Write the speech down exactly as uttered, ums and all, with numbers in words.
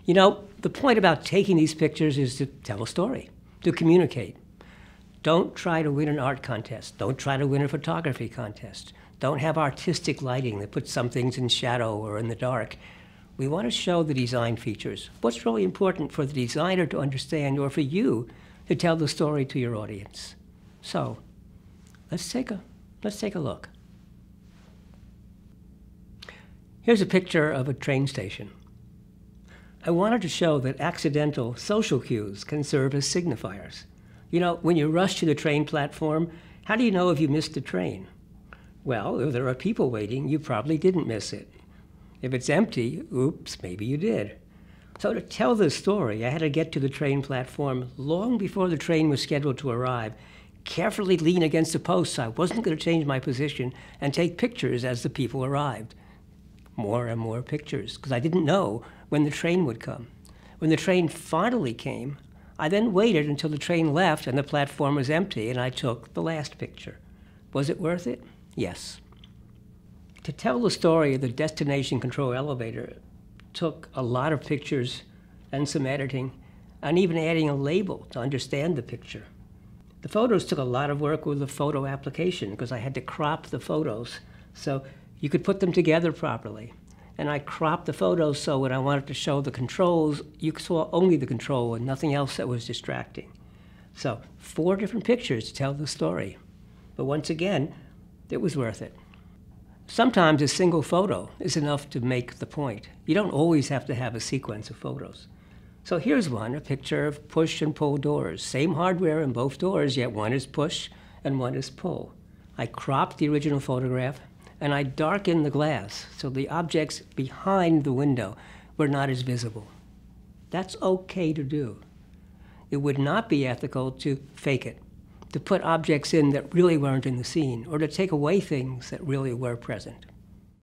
You know, the point about taking these pictures is to tell a story, to communicate. Don't try to win an art contest. Don't try to win a photography contest. Don't have artistic lighting that puts some things in shadow or in the dark. We want to show the design features. What's really important for the designer to understand, or for you to tell the story to your audience. So, let's take a, let's take a look. Here's a picture of a train station. I wanted to show that accidental social cues can serve as signifiers. You know, when you rush to the train platform, how do you know if you missed the train? Well, if there are people waiting, you probably didn't miss it. If it's empty, oops, maybe you did. So to tell this story, I had to get to the train platform long before the train was scheduled to arrive, carefully lean against a post so I wasn't going to change my position, and take pictures as the people arrived. More and more pictures, because I didn't know when the train would come. When the train finally came, I then waited until the train left and the platform was empty, and I took the last picture. Was it worth it? Yes. To tell the story of the destination control elevator took a lot of pictures and some editing, and even adding a label to understand the picture. The photos took a lot of work with the photo application because I had to crop the photos so you could put them together properly. And I cropped the photos so when I wanted to show the controls, you saw only the control and nothing else that was distracting. So four different pictures to tell the story. But once again, it was worth it. Sometimes a single photo is enough to make the point. You don't always have to have a sequence of photos. So here's one, a picture of push and pull doors. Same hardware in both doors, yet one is push and one is pull. I cropped the original photograph and I darkened the glass so the objects behind the window were not as visible. That's okay to do. It would not be ethical to fake it, to put objects in that really weren't in the scene, or to take away things that really were present.